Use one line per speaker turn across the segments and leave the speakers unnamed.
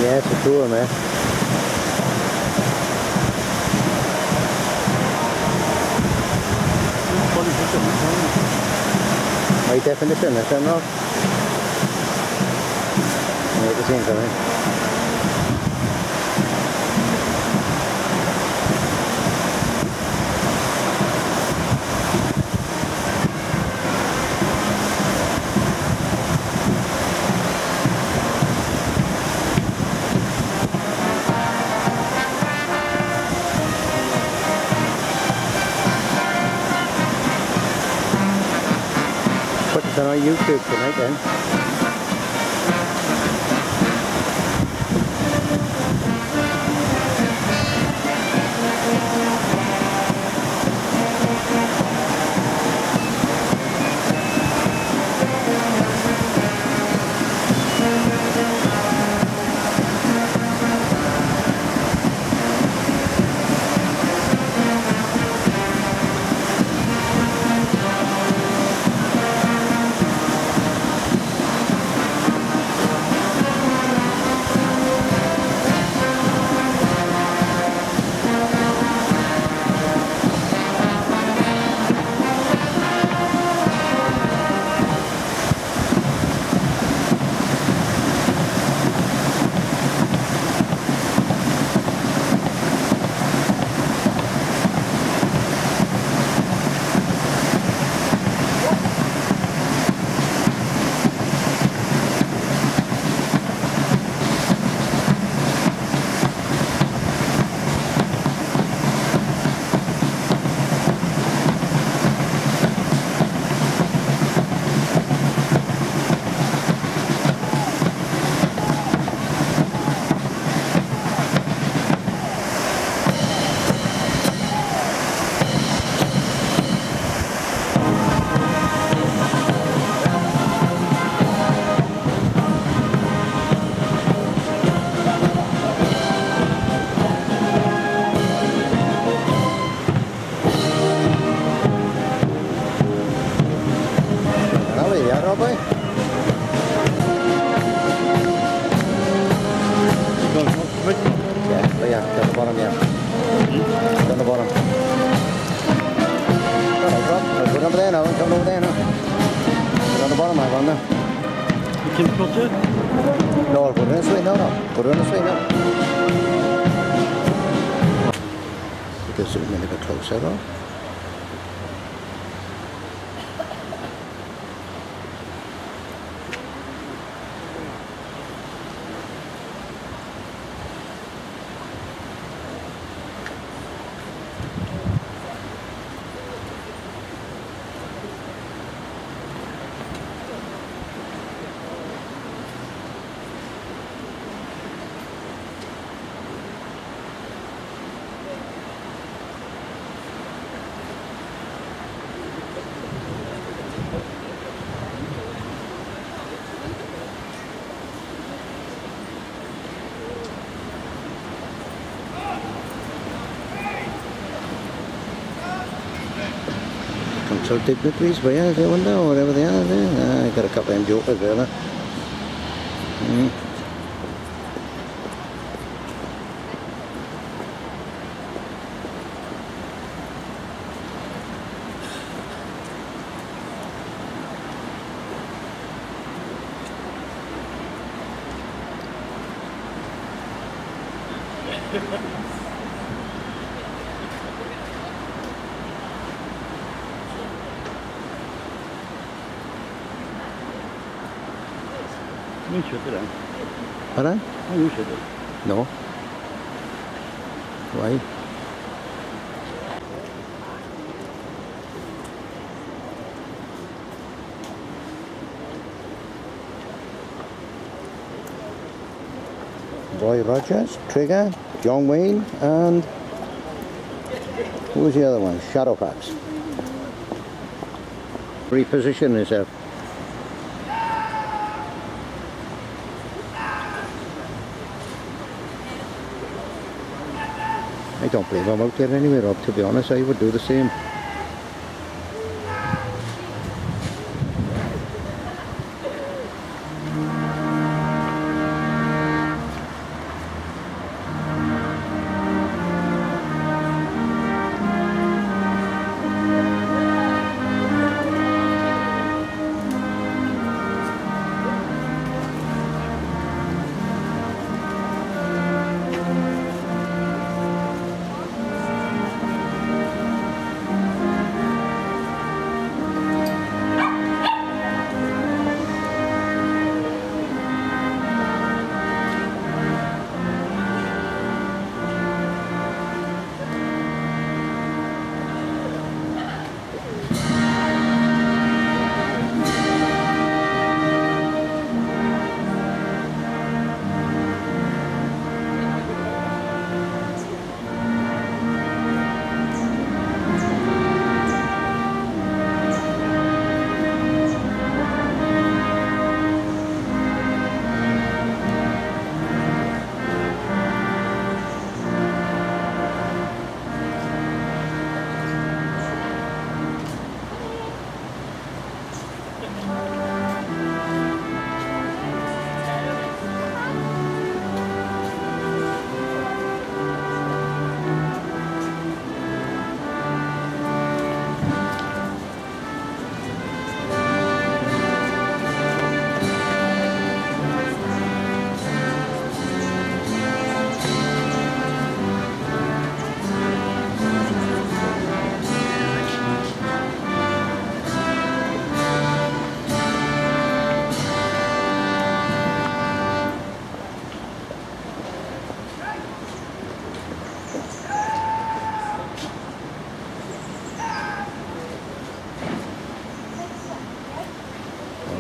Yeah, it's a tour, mate. High definition, is that not? Yeah, the same thing. Put this on YouTube tonight then. Probably. Yeah, but yeah, down the bottom, yeah. Down the bottom. I'll go over there now, come over there now. Down the bottom, I've gone now.
You can put it?
No, I'll put it in the swing now, no. Put it in the swing now. You can zoom in a bit closer though. Council dignitaries, but yeah, I wonder, or whatever they are there. I got a couple of them jokers there.
You should do that.
Pardon?
Oh, you should do.
No. Why? Roy Rogers, Trigger, John Wayne, and who was the other one? Shadowfax. Reposition yourself. I don't believe I'm out there anyway, Rob, to be honest. I would do the same.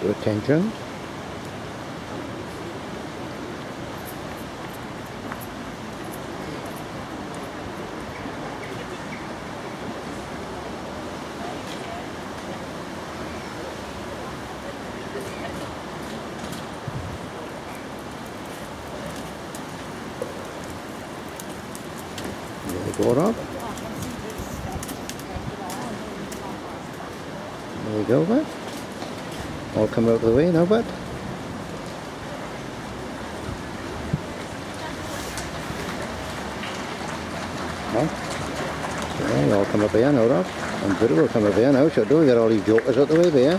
to attention. There you go, Rob. There you go, bud. All come out of the way now, bud. Well, yeah, you all come up here now, Rob. And Bill will come up here now, so do get all these jokers out the way there.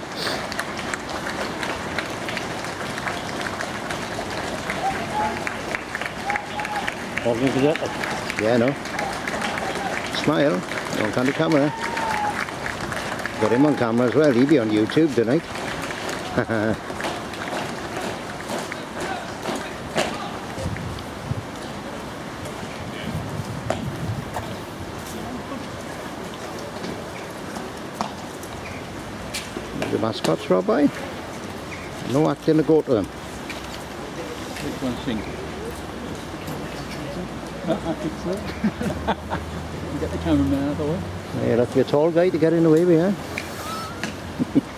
All going to get it.
Yeah, no. Smile. Don't turn the camera. Got him on camera as well. He'll be on YouTube tonight. The mascots, Robbie. No acting to go to them.
Which one sing? I think so. Get the cameraman out of the way.
You'll have to be a tall guy to get in the way, yeah.